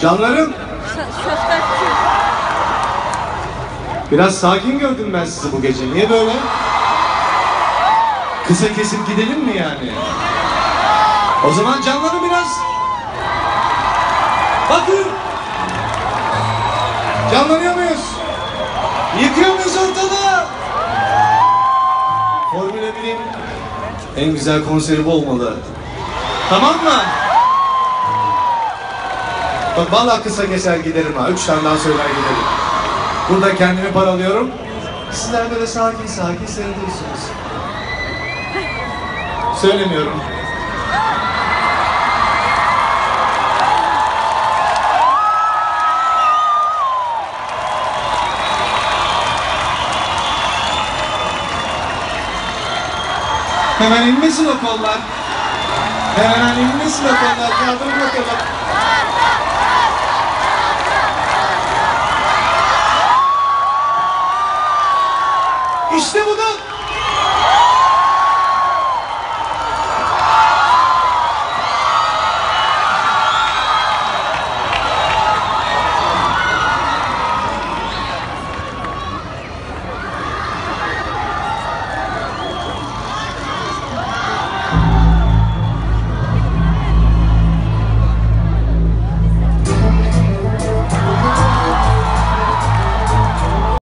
Canlarım. Biraz sakin gördüm ben sizi bu gece. Niye böyle? Kısa kesip gidelim mi yani? O zaman canlarım biraz. Bakın. Canlanıyor muyuz? Yıkıyor muyuz ortalığı? Formula 1'in en güzel konseri bu olmalı. Tamam mı? Bak vallahi kısa keser giderim ha. 3 tane daha söyler giderim. Burada kendimi paralıyorum. Sizler böyle sakin sakin seyrediyorsunuz. Söylemiyorum. Hemen inmesin o kollar. Hemen inmesin o kollar. Kaldırın bakalım. İşte budur.